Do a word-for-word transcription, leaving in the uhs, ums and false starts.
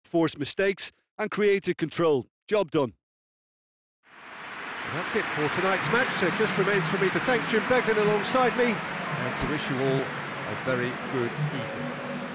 forced mistakes and created control. Job done. That's it for tonight's match, so it just remains for me to thank Jim Beglin alongside me and to wish you all a very good evening.